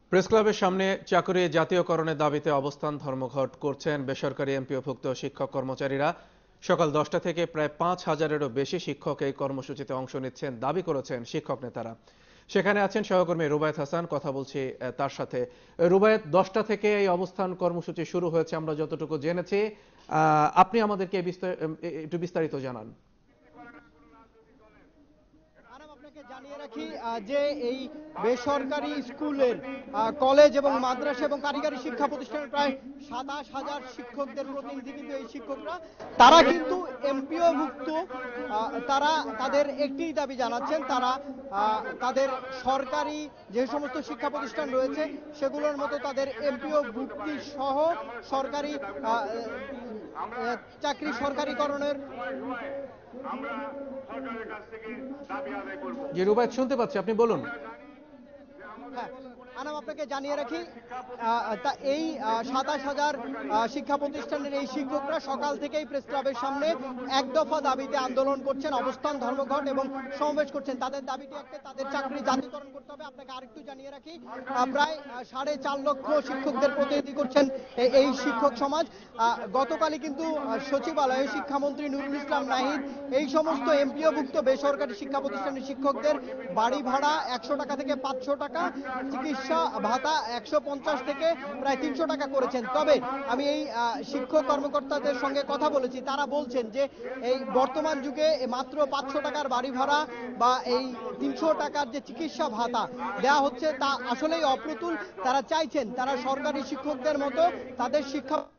Press ক্লাবের সামনে চাকরি জাতীয়করণের দাবিতে অবস্থান ধর্মঘট করছেন বেসরকারি এমপিওভুক্ত শিক্ষক কর্মচারীরা। সকাল 10টা থেকে প্রায় 5,000-এরও বেশি শিক্ষক এই কর্মসূচিতে অংশ নিচ্ছেন দাবি করেছেন শিক্ষক নেতারা। সেখানে আছেন সহকর্মী রুবায়েত হাসান, কথা বলছি তার সাথে। রুবায়েত, 10টা থেকে এই অবস্থান কর্মসূচি শুরু হয়েছে আমরা যতটুকু জেনেছি, আপনি আমাদেরকে একটু বিস্তারিত জানান। আপনাকে জানিয়ে রাখি যে এই বেসরকারি স্কুলের কলেজ এবং মাদ্রাসা এবং কারিগরি শিক্ষা প্রতিষ্ঠানের প্রায় 27,000 শিক্ষকদের প্রতিনিধি কিন্তু এই শিক্ষকরা, তারা কিন্তু এমপিও ভুক্ত। তারা তাদের একটি দাবি জানাচ্ছেন, তারা তাদের সরকারি যে সমস্ত শিক্ষা প্রতিষ্ঠান রয়েছে সেগুলোর মতো তাদের এমপিও ভুক্তি সহ সরকারি চাকরি সরকারিকরণের জি রুবায়েত, শুনতে পাচ্ছি, আপনি বলুন। আনাম, আপনাকে জানিয়ে রাখি এই 27,000 শিক্ষা প্রতিষ্ঠানের এই শিক্ষকরা সকাল থেকেই প্রেস ক্লাবের সামনে এক দফা দাবিতে আন্দোলন করছেন, অবস্থান ধর্মঘট এবং সমাবেশ করছেন। তাদের দাবিটি একটা, তাদের চাকরি জাতীয়করণ করতে হবে। আপনাকে আরেকটু জানিয়ে রাখি, প্রায় 4.5 লক্ষ শিক্ষকদের প্রতিনিধি করছেন এই শিক্ষক সমাজ। গতকালই কিন্তু সচিবালয়ে শিক্ষামন্ত্রী নুরুল ইসলাম নাহিদ এই সমস্ত এমপিওভুক্ত বেসরকারি শিক্ষা প্রতিষ্ঠানের শিক্ষকদের বাড়ি ভাড়া 100 টাকা থেকে 500 টাকা, চিকিৎসা ভাতা 150 থেকে প্রায় 300 টাকা করেছেন। তবে আমি এই শিক্ষক কর্মকর্তাদের সঙ্গে কথা বলেছি, তারা বলছেন যে এই বর্তমান যুগে মাত্র 500 টাকার বাড়ি ভাড়া বা এই 300 টাকার যে চিকিৎসা ভাতা দেওয়া হচ্ছে তা আসলেই অপ্রতুল। তারা চাইছেন তারা সরকারি শিক্ষকদের মতো তাদের শিক্ষা